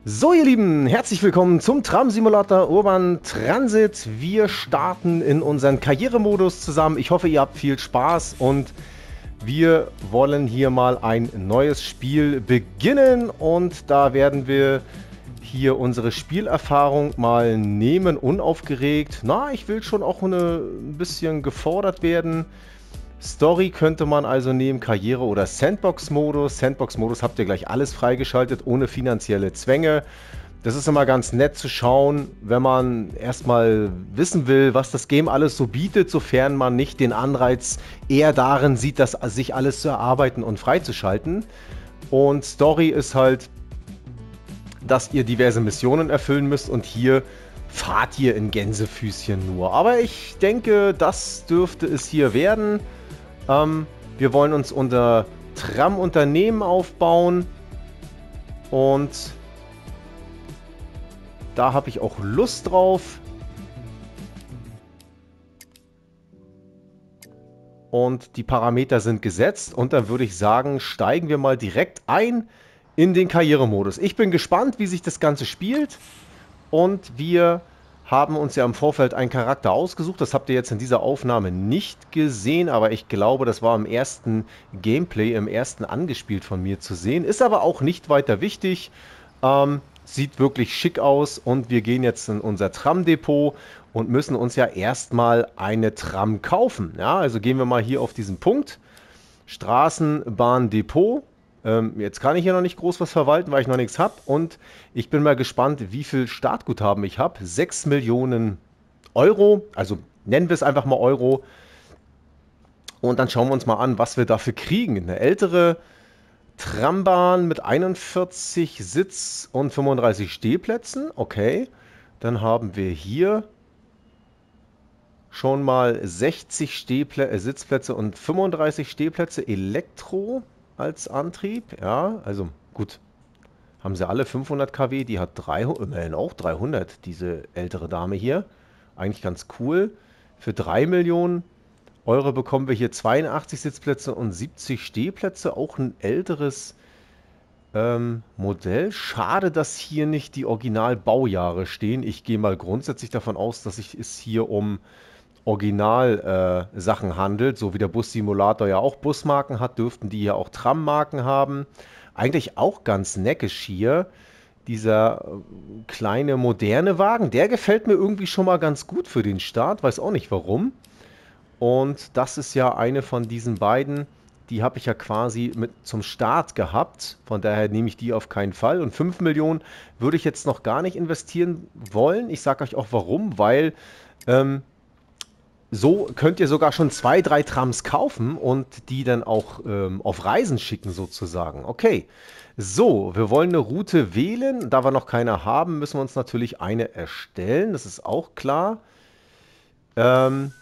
So, ihr Lieben, herzlich willkommen zum Tram-Simulator Urban Transit. Wir starten in unseren Karrieremodus zusammen. Ich hoffe, ihr habt viel Spaß und wir wollen hier mal ein neues Spiel beginnen. Und da werden wir hier unsere Spielerfahrung mal nehmen, unaufgeregt. Na, ich will schon auch ein bisschen gefordert werden. Story könnte man also nehmen, Karriere oder Sandbox-Modus. Sandbox-Modus habt ihr gleich alles freigeschaltet, ohne finanzielle Zwänge. Das ist immer ganz nett zu schauen, wenn man erstmal wissen will, was das Game alles so bietet, sofern man nicht den Anreiz eher darin sieht, das sich alles zu erarbeiten und freizuschalten. Und Story ist halt, dass ihr diverse Missionen erfüllen müsst und hier fahrt ihr in Gänsefüßchen nur. Aber ich denke, das dürfte es hier werden. Wir wollen uns unser Tram-Unternehmen aufbauen und da habe ich auch Lust drauf. Und die Parameter sind gesetzt und dann würde ich sagen, steigen wir mal direkt ein in den Karrieremodus. Ich bin gespannt, wie sich das Ganze spielt und wir haben uns ja im Vorfeld einen Charakter ausgesucht. Das habt ihr jetzt in dieser Aufnahme nicht gesehen, aber ich glaube, das war im ersten Gameplay, im ersten angespielt von mir zu sehen. Ist aber auch nicht weiter wichtig. Sieht wirklich schick aus und wir gehen jetzt in unser Tram-Depot und müssen uns ja erstmal eine Tram kaufen. Ja, also gehen wir mal hier auf diesen Punkt. Straßenbahn-Depot. Jetzt kann ich hier noch nicht groß was verwalten, weil ich noch nichts habe. Und ich bin mal gespannt, wie viel Startguthaben ich habe. 6 Millionen Euro. Also nennen wir es einfach mal Euro. Und dann schauen wir uns mal an, was wir dafür kriegen. Eine ältere Trambahn mit 41 Sitz- und 35 Stehplätzen. Okay. Dann haben wir hier schon mal 60 Sitzplätze und 35 Stehplätze Elektro als Antrieb. Ja, also gut. Haben sie alle 500 kW. Die hat 300, immerhin auch 300, diese ältere Dame hier. Eigentlich ganz cool. Für 3 Millionen Euro bekommen wir hier 82 Sitzplätze und 70 Stehplätze. Auch ein älteres Modell. Schade, dass hier nicht die Originalbaujahre stehen. Ich gehe mal grundsätzlich davon aus, dass es hier um Original-Sachen handelt. So wie der Bus-Simulator ja auch Busmarken hat, dürften die ja auch Trammarken haben. Eigentlich auch ganz neckisch hier. Dieser kleine moderne Wagen, der gefällt mir irgendwie schon mal ganz gut für den Start. Weiß auch nicht warum. Und das ist ja eine von diesen beiden, die habe ich ja quasi mit zum Start gehabt. Von daher nehme ich die auf keinen Fall. Und 5 Millionen würde ich jetzt noch gar nicht investieren wollen. Ich sage euch auch warum, weil so könnt ihr sogar schon 2, 3 Trams kaufen und die dann auch auf Reisen schicken sozusagen. Okay, so, wir wollen eine Route wählen. Da wir noch keine haben, müssen wir uns natürlich eine erstellen. Das ist auch klar. Ähm,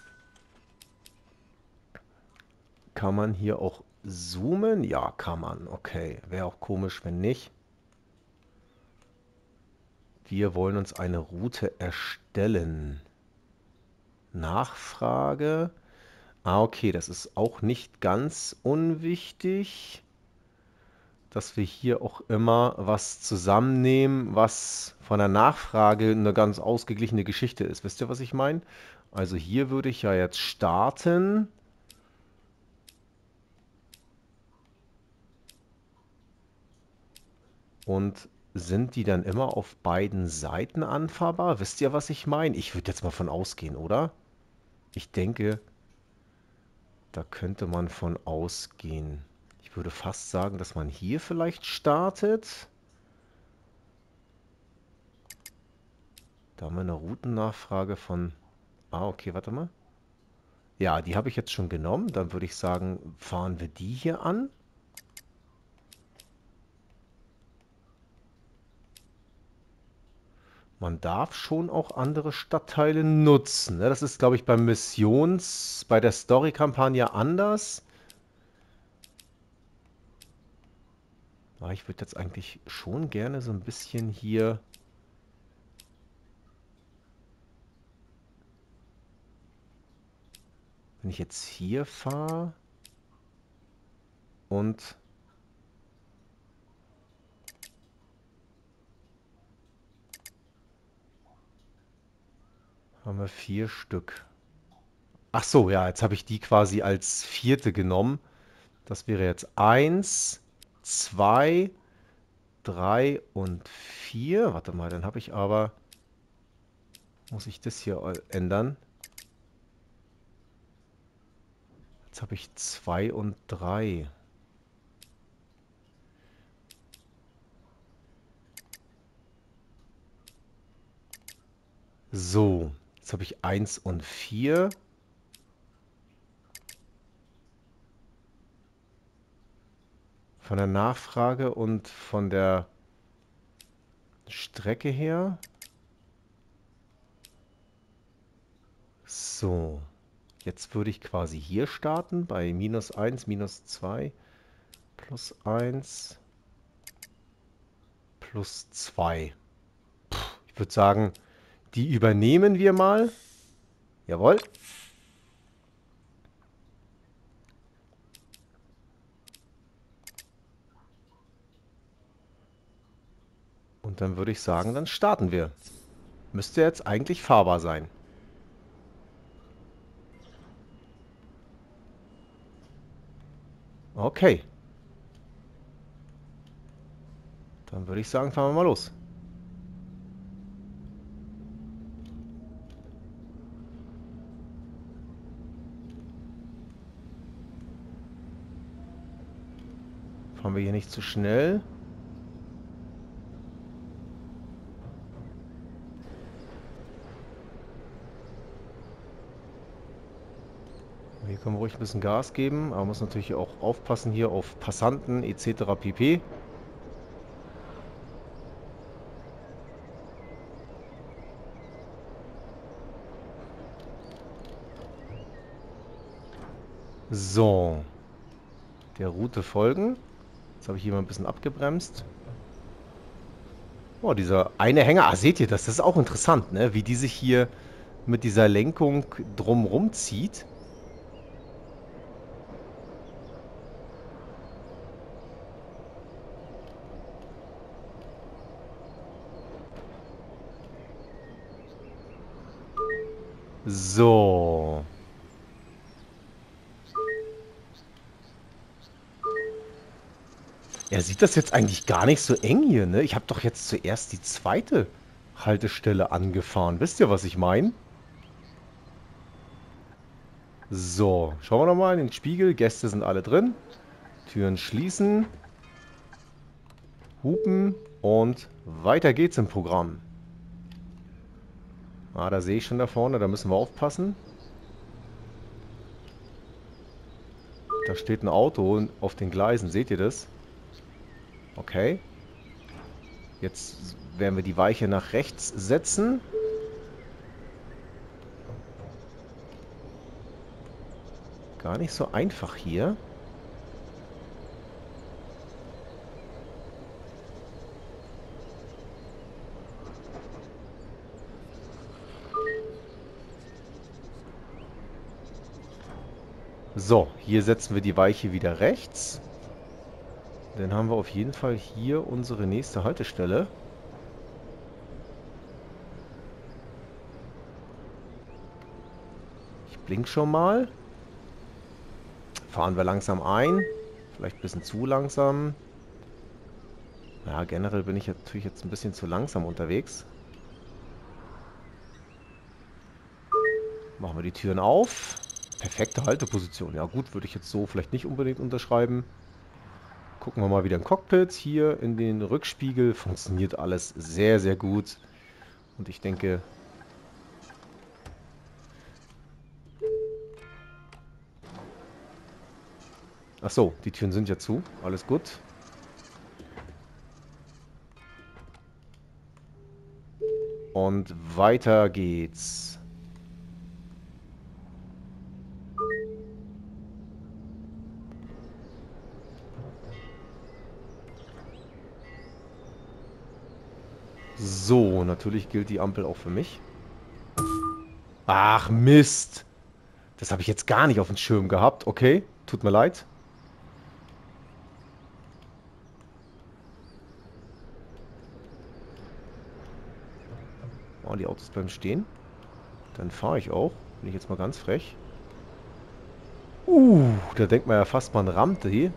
Kann man hier auch zoomen? Ja, kann man. Okay, wäre auch komisch, wenn nicht. Wir wollen uns eine Route erstellen. Nachfrage. Ah, okay, das ist auch nicht ganz unwichtig, dass wir hier auch immer was zusammennehmen, was von der Nachfrage eine ganz ausgeglichene Geschichte ist. Wisst ihr, was ich meine? Also hier würde ich ja jetzt starten. Und sind die dann immer auf beiden Seiten anfahrbar? Wisst ihr, was ich meine? Ich würde jetzt mal von ausgehen, oder? Ich denke, da könnte man von ausgehen. Ich würde fast sagen, dass man hier vielleicht startet. Da haben wir eine Routennachfrage von... Ah, okay, warte mal. Ja, die habe ich jetzt schon genommen. Dann würde ich sagen, fahren wir die hier an. Man darf schon auch andere Stadtteile nutzen. Ne? Das ist, glaube ich, bei der Story-Kampagne anders. Aber ich würde jetzt eigentlich schon gerne so ein bisschen hier, wenn ich jetzt hier fahre und Haben wir 4 Stück. Ach so, ja, jetzt habe ich die quasi als vierte genommen. Das wäre jetzt eins, 2, 3 und 4. Warte mal, dann habe ich aber... Muss ich das hier ändern? Jetzt habe ich 2 und 3. So, jetzt habe ich eins und 4. Von der Nachfrage und von der Strecke her. So, jetzt würde ich quasi hier starten bei minus eins, minus 2, plus eins, plus 2. Ich würde sagen, die übernehmen wir mal. Jawohl. Und dann würde ich sagen, dann starten wir. Müsste jetzt eigentlich fahrbar sein. Okay. Dann würde ich sagen, fahren wir mal los. Fahren wir hier nicht zu schnell. Hier können wir ruhig ein bisschen Gas geben, aber man muss natürlich auch aufpassen hier auf Passanten etc. pp. So, der Route folgen. Jetzt habe ich hier mal ein bisschen abgebremst. Oh, dieser eine Hänger. Ah, seht ihr das? Das ist auch interessant, ne? Wie die sich hier mit dieser Lenkung drumrum zieht. So. Ja, sieht das jetzt eigentlich gar nicht so eng hier, ne? Ich habe doch jetzt zuerst die zweite Haltestelle angefahren. Wisst ihr, was ich meine? So, schauen wir nochmal in den Spiegel. Gäste sind alle drin. Türen schließen. Hupen und weiter geht's im Programm. Ah, da sehe ich schon da vorne, da müssen wir aufpassen. Da steht ein Auto auf den Gleisen, seht ihr das? Okay. Jetzt werden wir die Weiche nach rechts setzen. Gar nicht so einfach hier. So, hier setzen wir die Weiche wieder rechts. Dann haben wir auf jeden Fall hier unsere nächste Haltestelle. Ich blink schon mal. Fahren wir langsam ein. Vielleicht ein bisschen zu langsam. Ja, generell bin ich natürlich jetzt ein bisschen zu langsam unterwegs. Machen wir die Türen auf. Perfekte Halteposition. Ja gut, würde ich jetzt so vielleicht nicht unbedingt unterschreiben. Gucken wir mal wieder im Cockpit. Hier in den Rückspiegel funktioniert alles sehr, sehr gut. Und ich denke... Ach so, die Türen sind ja zu. Alles gut. Und weiter geht's. So, natürlich gilt die Ampel auch für mich. Ach, Mist. Das habe ich jetzt gar nicht auf dem Schirm gehabt. Okay, tut mir leid. Oh, die Autos bleiben stehen. Dann fahre ich auch. Bin ich jetzt mal ganz frech. Da denkt man ja fast, man rammt die.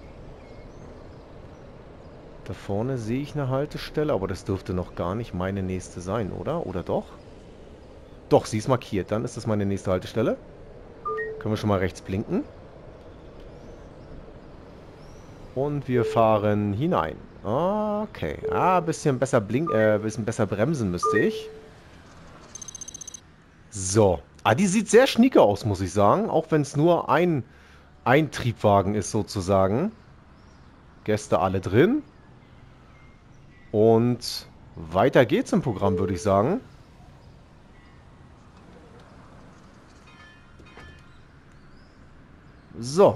Da vorne sehe ich eine Haltestelle, aber das dürfte noch gar nicht meine nächste sein, oder? Oder doch? Doch, sie ist markiert. Dann ist das meine nächste Haltestelle. Können wir schon mal rechts blinken. Und wir fahren hinein. Okay. Ein bisschen besser bisschen besser bremsen müsste ich. So. Die sieht sehr schnieke aus, muss ich sagen. Auch wenn es nur ein Triebwagen ist, sozusagen. Gäste alle drin. Und weiter geht's im Programm, würde ich sagen. So.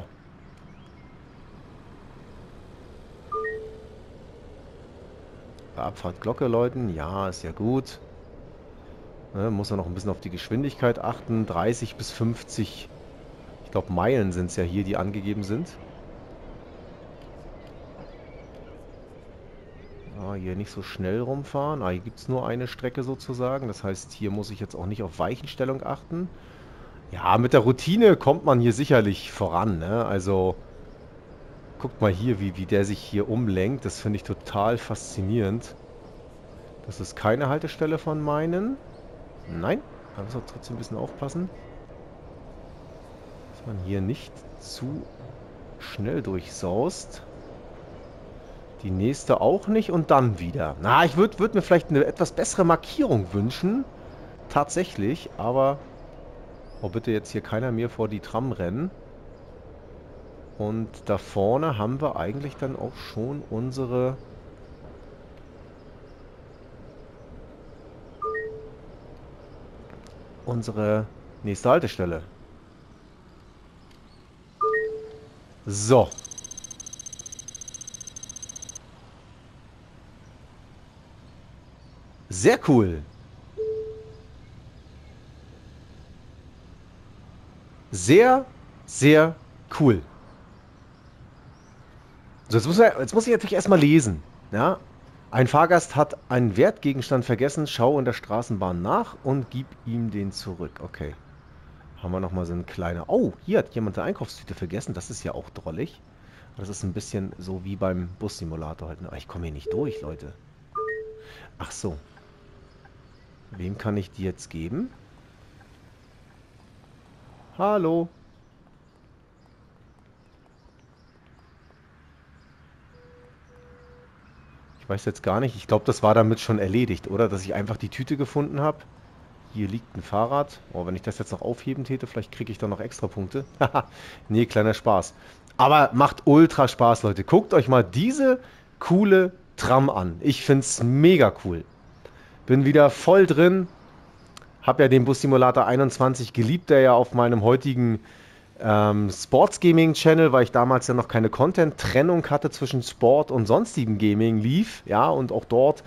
Abfahrt Glocke läuten. Ja, ist ja gut. Muss er noch ein bisschen auf die Geschwindigkeit achten. 30 bis 50. Ich glaube, Meilen sind es ja hier, die angegeben sind. Hier nicht so schnell rumfahren. Hier gibt es nur eine Strecke sozusagen. Das heißt, hier muss ich jetzt auch nicht auf Weichenstellung achten. Ja, mit der Routine kommt man hier sicherlich voran, ne? Also, guckt mal hier, wie der sich hier umlenkt. Das finde ich total faszinierend. Das ist keine Haltestelle von meinen. Nein, da muss man trotzdem ein bisschen aufpassen. Dass man hier nicht zu schnell durchsaust. Die nächste auch nicht und dann wieder. Ich würd mir vielleicht eine etwas bessere Markierung wünschen. Tatsächlich, aber... Oh, bitte jetzt hier keiner mehr vor die Tram rennen. Und da vorne haben wir eigentlich dann auch schon unsere... nächste Haltestelle. So. Sehr cool. Sehr, sehr cool. So, jetzt muss ich natürlich erstmal lesen. Ja? Ein Fahrgast hat einen Wertgegenstand vergessen. Schau in der Straßenbahn nach und gib ihm den zurück. Okay. Haben wir nochmal so ein kleiner... Oh, hier hat jemand eine Einkaufstüte vergessen. Das ist ja auch drollig. Das ist ein bisschen so wie beim Bus-Simulator halt. Ich komme hier nicht durch, Leute. Ach so. Wem kann ich die jetzt geben? Hallo. Ich weiß jetzt gar nicht. Ich glaube, das war damit schon erledigt, oder? Dass ich einfach die Tüte gefunden habe. Hier liegt ein Fahrrad. Oh, wenn ich das jetzt noch aufheben täte, vielleicht kriege ich da noch extra Punkte. Haha, nee, kleiner Spaß. Aber macht ultra Spaß, Leute. Guckt euch mal diese coole Tram an. Ich finde es mega cool. Bin wieder voll drin. Hab ja den Bus Simulator 21 geliebt, der ja auf meinem heutigen Sports Gaming Channel, weil ich damals ja noch keine Content-Trennung hatte zwischen Sport und sonstigem Gaming lief. Ja, und auch dort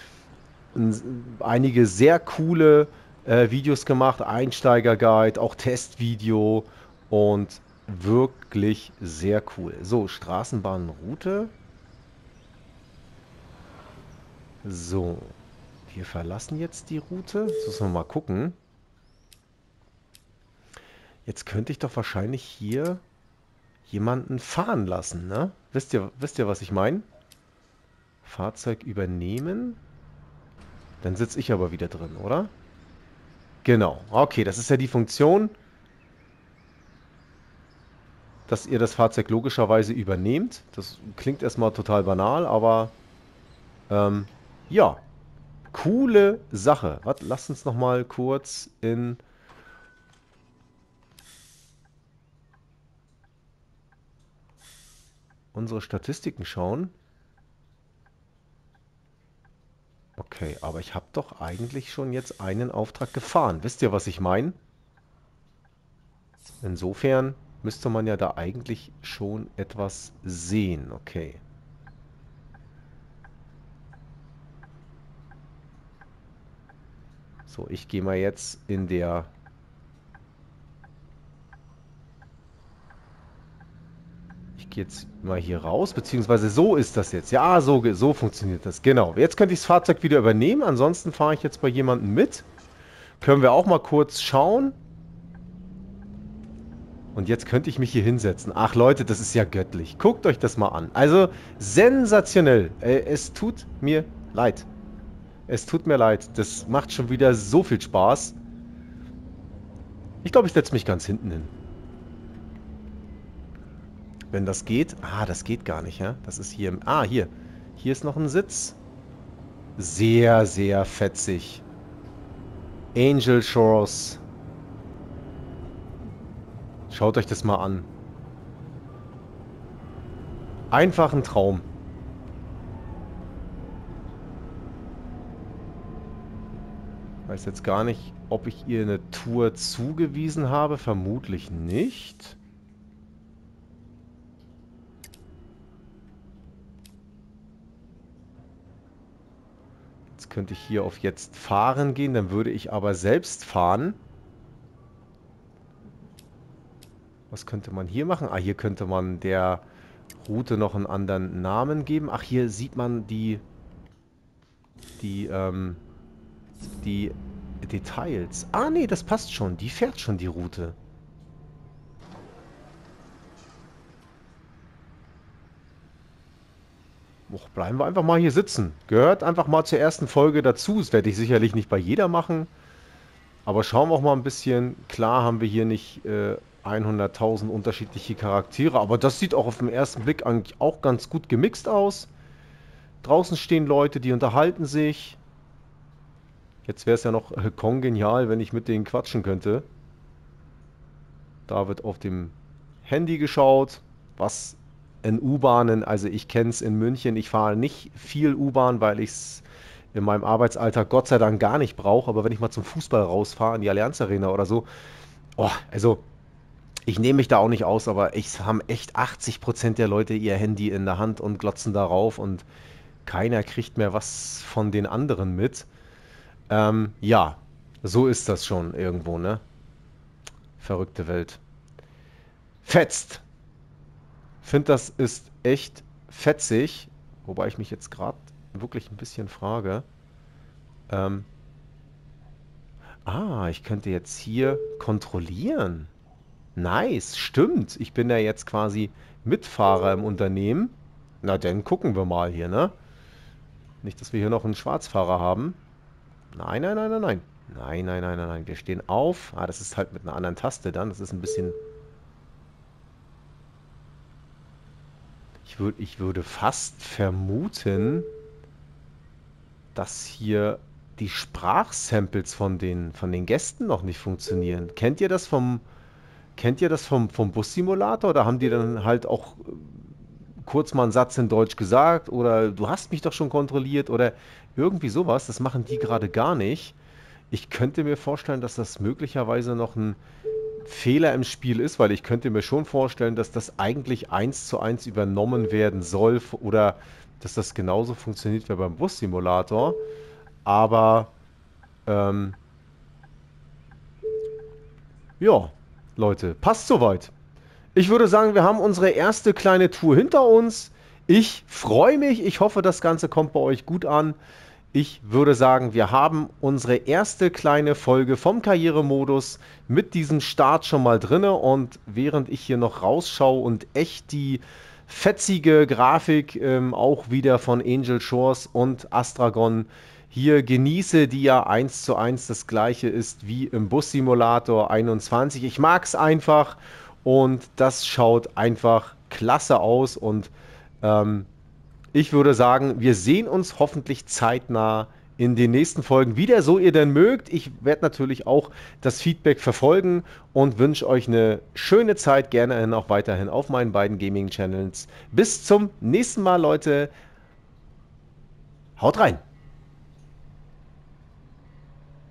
einige sehr coole Videos gemacht. Einsteiger-Guide, auch Testvideo und wirklich sehr cool. So, Straßenbahnroute. So. Wir verlassen jetzt die Route. Jetzt müssen wir mal gucken. Jetzt könnte ich doch wahrscheinlich hier jemanden fahren lassen, ne? Wisst ihr, was ich meine? Fahrzeug übernehmen. Dann sitze ich aber wieder drin, oder? Genau. Okay, das ist ja die Funktion, dass ihr das Fahrzeug logischerweise übernehmt. Das klingt erstmal total banal, aber ja. Coole Sache. Lasst uns noch mal kurz in unsere Statistiken schauen. Okay, aber ich habe doch eigentlich schon jetzt einen Auftrag gefahren. Wisst ihr, was ich meine? Insofern müsste man ja da eigentlich schon etwas sehen. Okay. So, ich gehe mal jetzt in der... Ich gehe jetzt mal hier raus, beziehungsweise so ist das jetzt. Ja, so funktioniert das. Genau. Jetzt könnte ich das Fahrzeug wieder übernehmen. Ansonsten fahre ich jetzt bei jemandem mit. Können wir auch mal kurz schauen. Und jetzt könnte ich mich hier hinsetzen. Ach Leute, das ist ja göttlich. Guckt euch das mal an. Also sensationell. Es tut mir leid. Es tut mir leid. Das macht schon wieder so viel Spaß. Ich glaube, ich setze mich ganz hinten hin. Wenn das geht. Ah, das geht gar nicht, ja? Das ist hier. Ah, hier. Hier ist noch ein Sitz. Sehr, sehr fetzig. Angel Shores. Schaut euch das mal an. Einfach ein Traum. Weiß jetzt gar nicht, ob ich ihr eine Tour zugewiesen habe. Vermutlich nicht. Jetzt könnte ich hier auf jetzt fahren gehen. Dann würde ich aber selbst fahren. Was könnte man hier machen? Ah, hier könnte man der Route noch einen anderen Namen geben. Ach, hier sieht man die Details. Ah, nee, das passt schon. Die fährt schon die Route. Och, bleiben wir einfach mal hier sitzen. Gehört einfach mal zur ersten Folge dazu. Das werde ich sicherlich nicht bei jeder machen. Aber schauen wir auch mal ein bisschen. Klar haben wir hier nicht 100.000 unterschiedliche Charaktere. Aber das sieht auch auf den ersten Blick eigentlich auch ganz gut gemixt aus. Draußen stehen Leute, die unterhalten sich. Jetzt wäre es ja noch kongenial, wenn ich mit denen quatschen könnte. Da wird auf dem Handy geschaut, was in U-Bahnen, also ich kenne es in München, ich fahre nicht viel U-Bahn, weil ich es in meinem Arbeitsalltag Gott sei Dank gar nicht brauche, aber wenn ich mal zum Fußball rausfahre, in die Allianz Arena oder so, oh, also ich nehme mich da auch nicht aus, aber ich haben echt 80% der Leute ihr Handy in der Hand und glotzen darauf und keiner kriegt mehr was von den anderen mit. Ja, so ist das schon irgendwo, ne? Verrückte Welt. Fetzt! Finde, das ist echt fetzig, wobei ich mich jetzt gerade wirklich ein bisschen frage. Ähm, ich könnte jetzt hier kontrollieren. Nice, stimmt. Ich bin ja jetzt quasi Mitfahrer im Unternehmen. Na, dann gucken wir mal hier, ne? Nicht, dass wir hier noch einen Schwarzfahrer haben. Nein, nein, nein, nein, nein. Nein, nein, nein, nein, nein. Wir stehen auf. Ah, das ist halt mit einer anderen Taste dann. Das ist ein bisschen... Ich würde fast vermuten, dass hier die Sprachsamples von den Gästen noch nicht funktionieren. Kennt ihr das vom Bus-Simulator? Da haben die dann halt auch kurz mal einen Satz in Deutsch gesagt oder du hast mich doch schon kontrolliert oder irgendwie sowas. Das machen die gerade gar nicht. Ich könnte mir vorstellen, dass das möglicherweise noch ein Fehler im Spiel ist, weil ich könnte mir schon vorstellen, dass das eigentlich 1:1 übernommen werden soll oder dass das genauso funktioniert wie beim Bus-Simulator. Aber ja, Leute, passt soweit. Ich würde sagen, wir haben unsere erste kleine Tour hinter uns. Ich freue mich. Ich hoffe, das Ganze kommt bei euch gut an. Ich würde sagen, wir haben unsere erste kleine Folge vom Karrieremodus mit diesem Start schon mal drin. Und während ich hier noch rausschaue und echt die fetzige Grafik auch wieder von Angel Shores und Astragon hier genieße, die ja 1:1 das gleiche ist wie im Bus-Simulator 21. Ich mag es einfach und das schaut einfach klasse aus und ich würde sagen, wir sehen uns hoffentlich zeitnah in den nächsten Folgen wieder, so ihr denn mögt. Ich werde natürlich auch das Feedback verfolgen und wünsche euch eine schöne Zeit, gerne auch weiterhin auf meinen beiden Gaming-Channels. Bis zum nächsten Mal, Leute. Haut rein!